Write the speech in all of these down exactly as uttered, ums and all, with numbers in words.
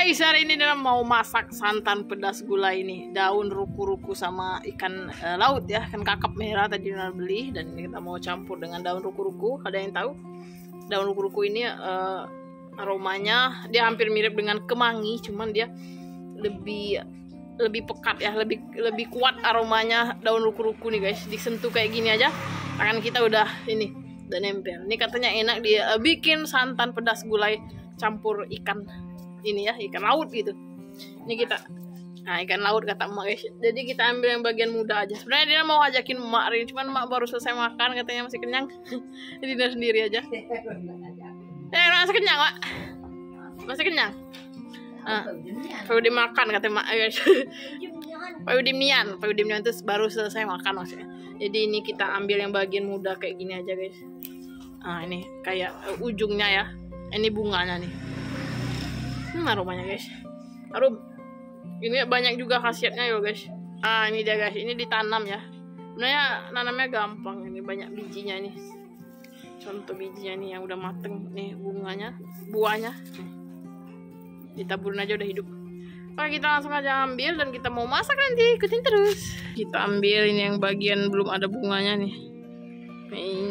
guys, hari ini Dina mau masak santan pedas gula ini, daun ruku-ruku sama ikan uh, laut ya, kan kakap merah tadi Dina beli, dan ini kita mau campur dengan daun ruku-ruku. Ada yang tahu? Daun ruku-ruku ini uh, aromanya dia hampir mirip dengan kemangi, cuman dia lebih lebih pekat ya, lebih lebih kuat aromanya daun ruku-ruku nih guys. Disentuh kayak gini aja, tangan kita udah ini, udah nempel. Ini katanya enak dia uh, bikin santan pedas gulai campur ikan ini ya, ikan laut gitu. Ini kita, nah ikan laut kata emak guys. Jadi kita ambil yang bagian muda aja. Sebenarnya dia mau ajakin emak hari ini, cuman emak baru selesai makan, katanya masih kenyang. Jadi dia sendiri aja. Eh masih kenyang Mak? Masih kenyang? Nah, Pak Udin makan kata emak guys. Pak Udin nian, Pak Udin nian itu baru selesai makan maksudnya. Jadi ini kita ambil yang bagian muda kayak gini aja guys. Nah ini kayak uh, ujungnya ya. Ini bunganya nih. Hmm, aromanya guys. Harum. Ini banyak juga khasiatnya ya guys. Ah ini dia guys. Ini ditanam ya. Sebenarnya nanamnya gampang. Ini banyak bijinya nih. Contoh bijinya nih yang udah mateng. Nih bunganya, buahnya. Ditaburin aja udah hidup. Oke, kita langsung aja ambil dan kita mau masak nanti. Ikutin terus. Kita ambil ini yang bagian belum ada bunganya nih. Nih.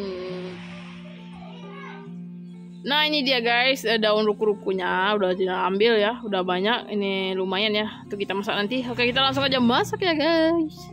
Nah ini dia guys, daun ruku-rukunya udah diambil ya, udah banyak, ini lumayan ya, tuh kita masak nanti. Oke kita langsung aja masak ya guys.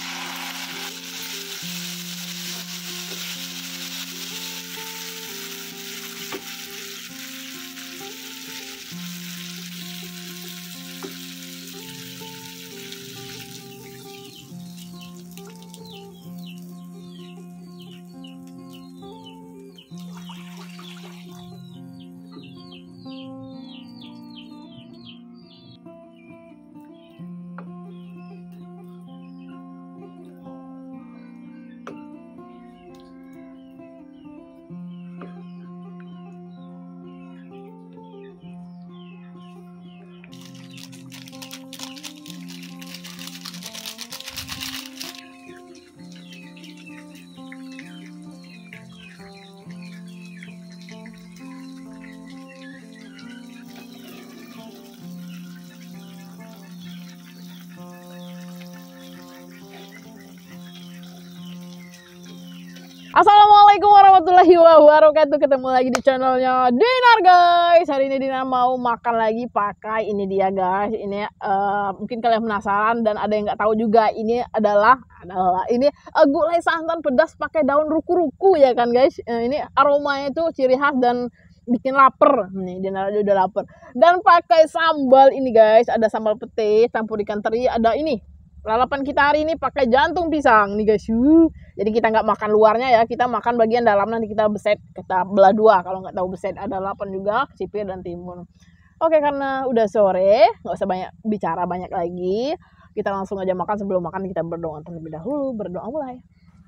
Assalamualaikum warahmatullahi wabarakatuh. Ketemu lagi di channelnya Dinar guys. Hari ini Dinar mau makan lagi pakai ini dia guys. Ini uh, mungkin kalian penasaran dan ada yang nggak tahu juga. Ini adalah adalah ini uh, gulai santan pedas pakai daun ruku-ruku ya kan guys. Uh, ini aromanya itu ciri khas dan bikin lapar. Nih Dinar udah lapar. Dan pakai sambal ini guys. Ada sambal pete campur ikan teri. Ada ini. Lalapan kita hari ini pakai jantung pisang nih guys. Uh, jadi kita nggak makan luarnya ya, kita makan bagian dalam, nanti kita beset, kita belah dua. Kalau nggak tahu beset ada lalapan juga, sipir dan timun. Oke karena udah sore, nggak usah banyak bicara banyak lagi. Kita langsung aja makan. Sebelum makan kita berdoa terlebih dahulu. Berdoa mulai.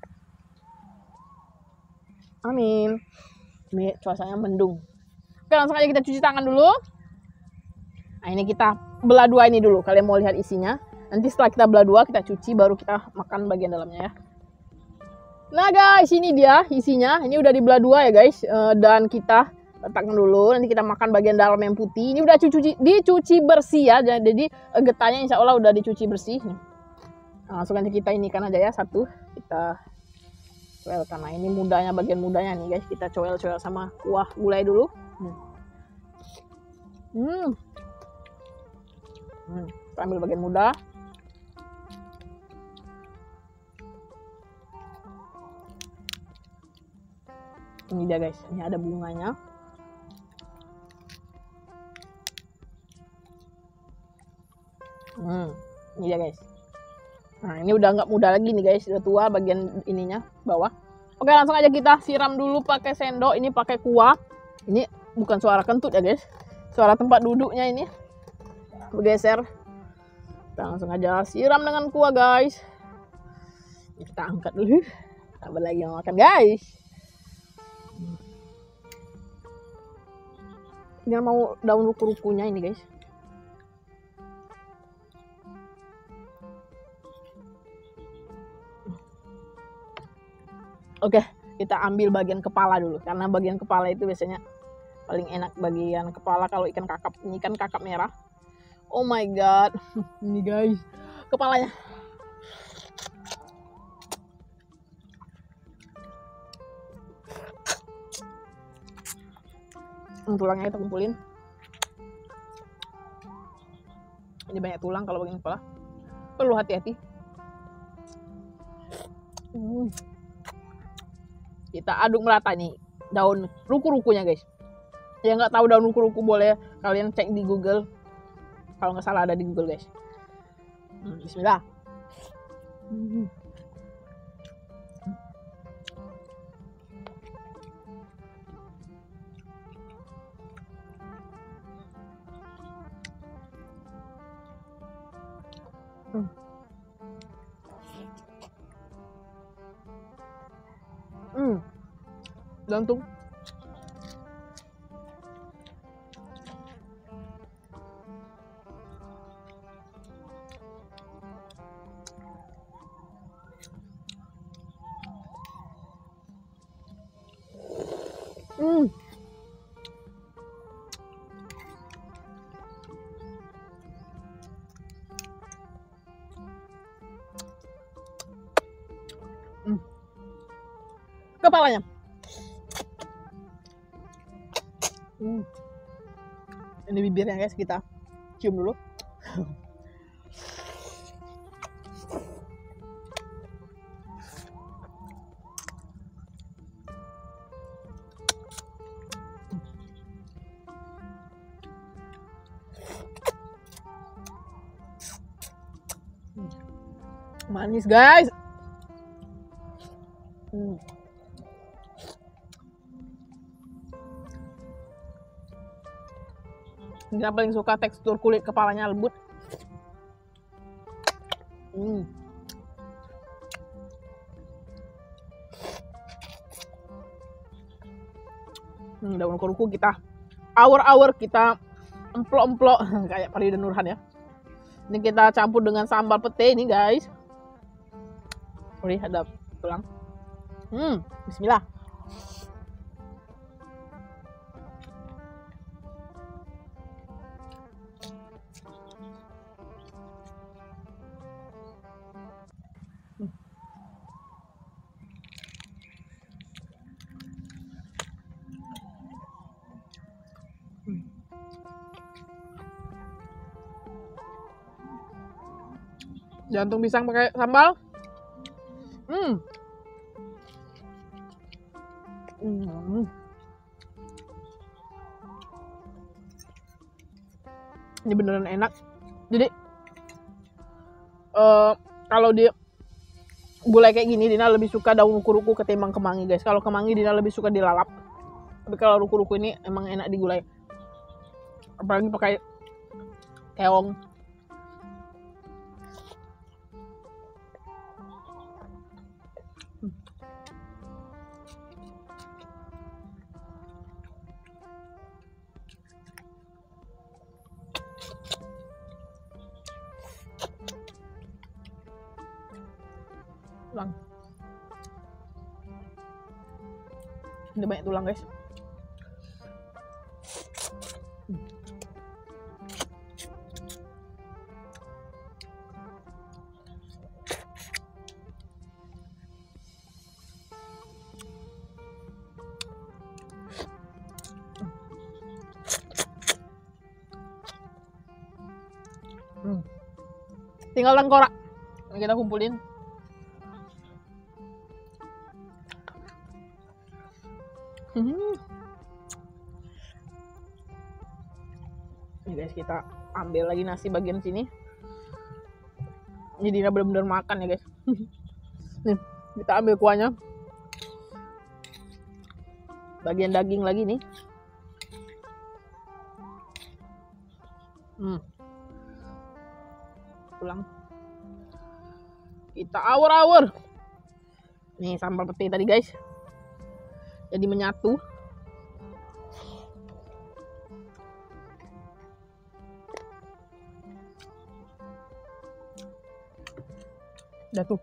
Amin. Ini cuacanya mendung. Oke langsung aja kita cuci tangan dulu. Nah ini kita belah dua ini dulu. Kalian mau lihat isinya? Nanti setelah kita belah dua, kita cuci, baru kita makan bagian dalamnya ya. Nah guys, ini dia isinya. Ini udah dibelah dua ya guys. E, dan kita letakkan dulu. Nanti kita makan bagian dalam yang putih. Ini udah dicuci, dicuci bersih ya. Jadi getahnya insya Allah udah dicuci bersih. Nah, langsung aja kita ini kan aja ya. Satu. Kita coel. Karena ini mudanya, bagian mudanya nih guys. Kita coel-coel sama kuah gulai dulu. Hmm. Hmm. Hmm. Kita ambil bagian muda. Ini dia guys, ini ada bunganya. Hmm, ini dia guys. Nah ini udah nggak muda lagi nih guys, udah tua bagian ininya bawah. Oke langsung aja kita siram dulu pakai sendok. Ini pakai kuah. Ini bukan suara kentut ya guys, suara tempat duduknya ini bergeser. Kita langsung aja siram dengan kuah guys. Kita angkat dulu. Sabar lagi mau makan guys. Ini mau daun ruku-rukunya ini guys. Oke, kita ambil bagian kepala dulu, karena bagian kepala itu biasanya paling enak. Bagian kepala kalau ikan kakap, ini kan kakap merah. Oh my god. Ini guys, kepalanya. Tulangnya kita kumpulin. Ini banyak tulang kalau bagian kepala. Perlu hati-hati. Hmm. Kita aduk merata nih daun ruku-rukunya guys. Yang nggak tahu daun ruku-ruku boleh kalian cek di Google. Kalau nggak salah ada di Google guys. Hmm, Bismillah. Hmm. Hmm. Hmm. Gantung. Hmm. Hmm. Kepalanya. Hmm. Ini bibirnya guys, kita cium dulu. Manis guys. Hmm. Ini paling suka tekstur kulit kepalanya lembut. Hmm. Hmm, daun ruku-ruku kita awur-awur, kita emplok-emplok kayak Farida Nurhan ya. Ini kita campur dengan sambal pete ini guys. Ini ada tulang. Hmm, Bismillah. Hmm. Hmm. Jantung pisang pakai sambal. Hmm. Hmm. Ini beneran enak. Jadi uh, kalau di gulai kayak gini Dina lebih suka daun ruku-ruku ketimbang kemangi guys. Kalau kemangi Dina lebih suka dilalap. Tapi kalau ruku-ruku ini emang enak digulai. Apalagi pakai keong. Tulang. Ini banyak tulang guys. Hmm. Tinggal tengkorak yang kita kumpulin. Hmm. Ini guys, kita ambil lagi nasi bagian sini. Ini Dina benar-benar makan ya guys. Nih, kita ambil kuahnya. Bagian daging lagi nih. Hmm. Pulang. Kita awur-awur. Nih sambal pete tadi guys. Jadi menyatu. Udah tuh.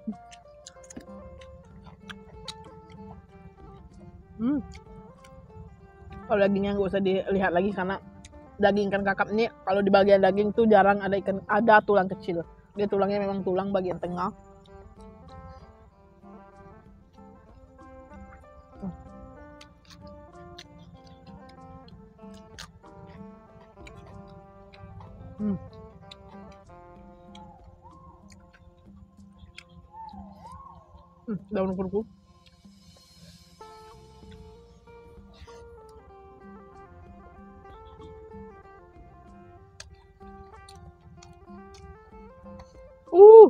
Hmm. Kalau dagingnya nggak usah dilihat lagi karena daging ikan kakap ini kalau di bagian daging tuh jarang ada ikan ada tulang kecil. Dia tulangnya memang tulang bagian tengah. Hmm. Hmm, daun kuku. Uh.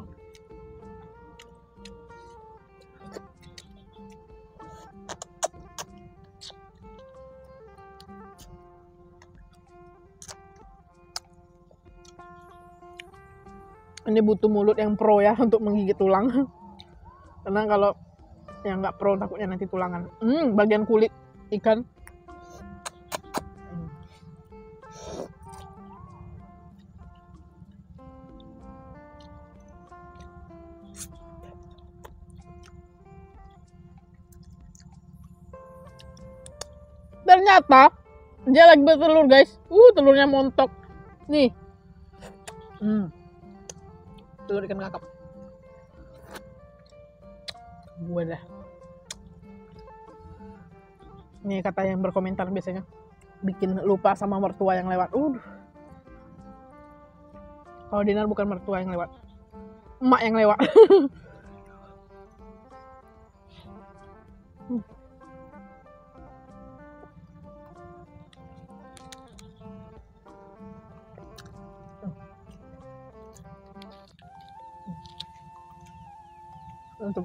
Ini butuh mulut yang pro ya untuk menggigit tulang. Karena kalau yang nggak pro takutnya nanti tulangan. Hmm, bagian kulit ikan. Hmm. Ternyata dia lagi bertelur guys. Uh, telurnya montok. Nih. Hmm. Telur ikan kakap. Gue dah. Ini kata yang berkomentar biasanya bikin lupa sama mertua yang lewat. Uh. Kalau Dinar bukan mertua yang lewat, emak yang lewat. Hmm. Untuk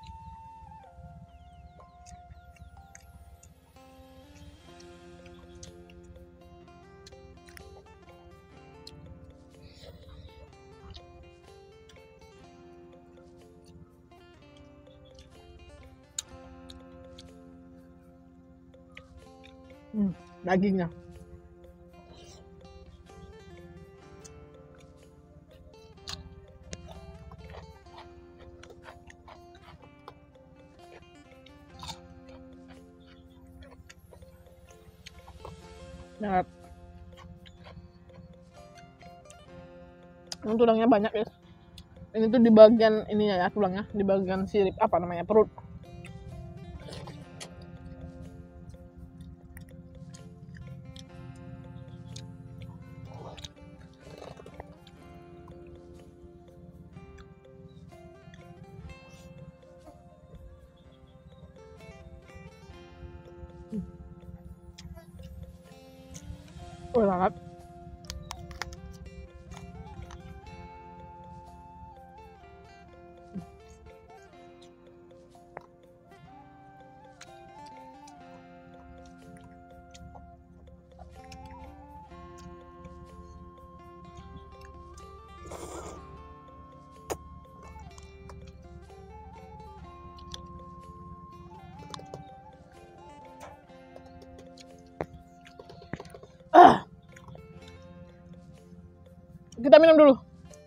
hmm, dagingnya. Nah, ini tulangnya banyak ya. Ini tuh di bagian ininya ya tulangnya, di bagian sirip apa namanya perut. Oh, sangat. Ah. Kita minum dulu.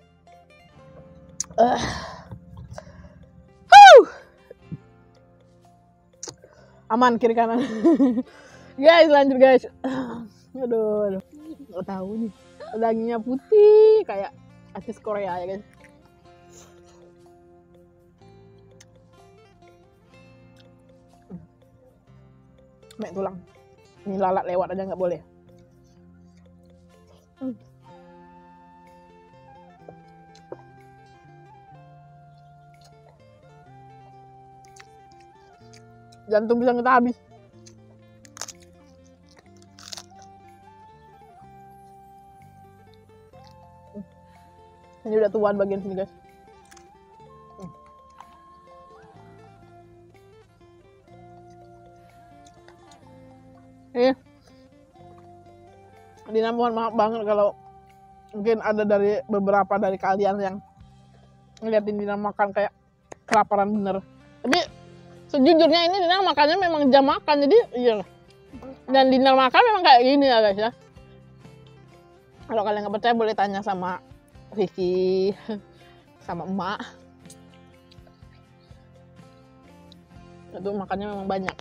Uh. Aman kiri kanan. Guys, lanjut guys. Aduh, aduh. Nggak tahu nih. Dagingnya putih kayak artis Korea ya guys. Mek tulang. Ini lalat lewat aja nggak boleh. Hmm. Jantung bisa kita habis. Ini udah tuan bagian sini guys. Hmm. Ini Dina mohon maaf banget kalau mungkin ada dari beberapa dari kalian yang ngeliatin Dina makan kayak kelaparan bener. Tapi sejujurnya ini Dina makannya memang jam makan, jadi iya. Dan Dina makan memang kayak gini ya guys ya. Kalau kalian nggak percaya boleh tanya sama Vicky, sama emak. Itu makannya memang banyak.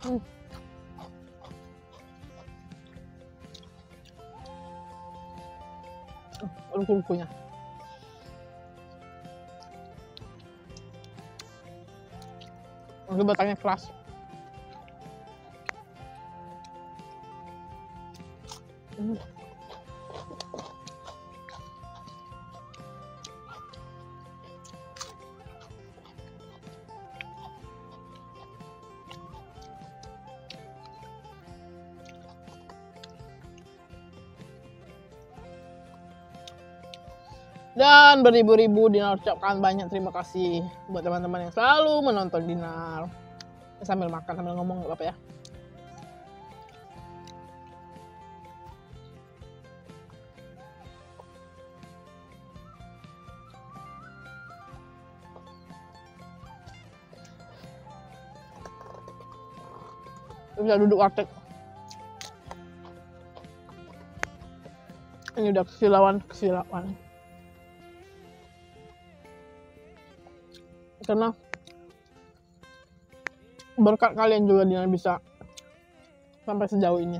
Hmm. Ruku-rukunya. Ini batangnya keras. Hmm. Dan beribu-ribu Dinar ucapkan banyak terima kasih buat teman-teman yang selalu menonton Dinar. Sambil makan, sambil ngomong nggak apa-apa ya. Bisa duduk warteg. Ini udah kesilauan, kesilauan. Karena berkat kalian juga Dinar bisa sampai sejauh ini.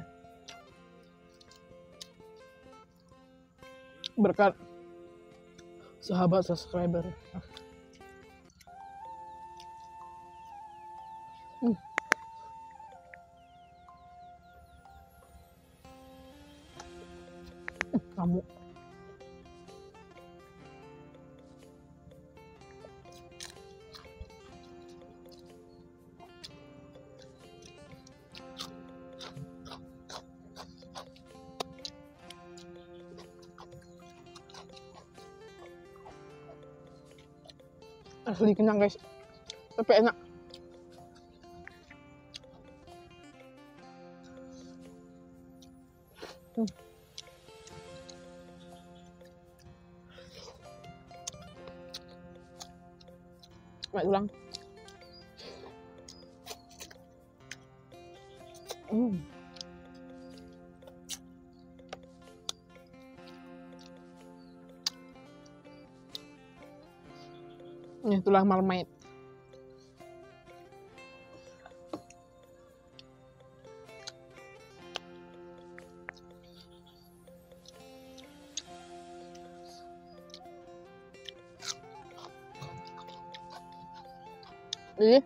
Berkat sahabat subscriber. Hmm. Kamu asli kenyang guys, tapi enak. Hmm. Baik ulang. Hmm. Ini tulang marmite. Jadi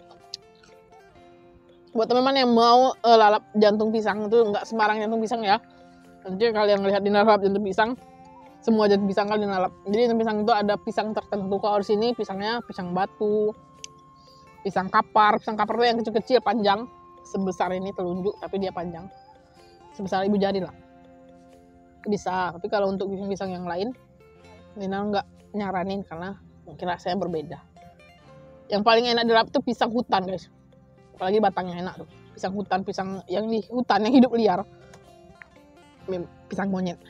buat teman-teman yang mau uh, lalap jantung pisang itu nggak sembarang jantung pisang ya. Nanti kalian lihat Dinar lalap jantung pisang, semua jantung pisang kalian lalap. Jadi jantung pisang itu ada pisang tertentu. Kalau di sini pisangnya pisang batu, pisang kapar. Pisang kapar itu yang kecil-kecil panjang sebesar ini telunjuk, tapi dia panjang sebesar ibu jari lah. Bisa. Tapi kalau untuk pisang-pisang yang lain, Dinar nggak nyaranin karena mungkin rasanya berbeda. Yang paling enak dilap tuh pisang hutan guys, apalagi batangnya enak tuh. Pisang hutan, pisang yang di hutan yang hidup liar, pisang monyet.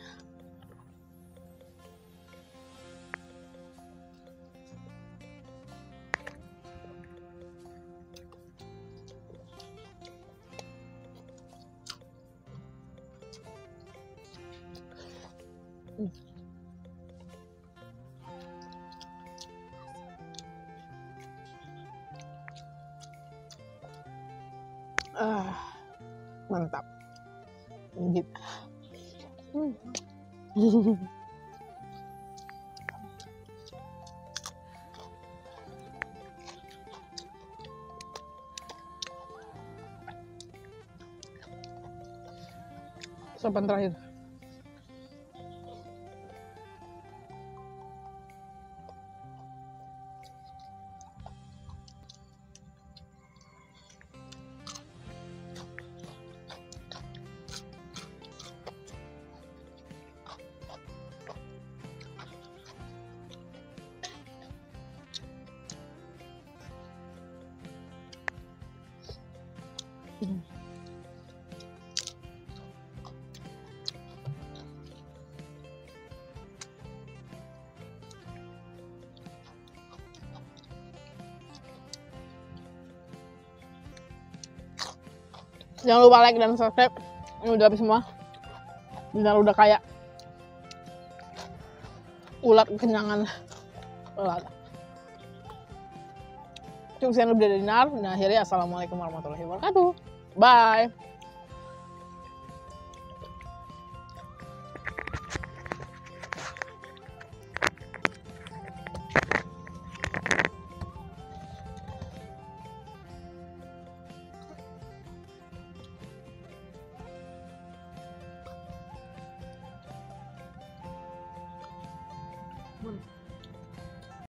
Hmm. Ah, mantap. Gigit. Hmm. Sopan terakhir. Hmm. Jangan lupa like dan subscribe. Ini udah habis semua. Dinar udah kayak ulat kenyangan. Ulat. Cukup sekian lebih dari Dinar. Dan akhirnya assalamualaikum warahmatullahi wabarakatuh. Bye. Hmm.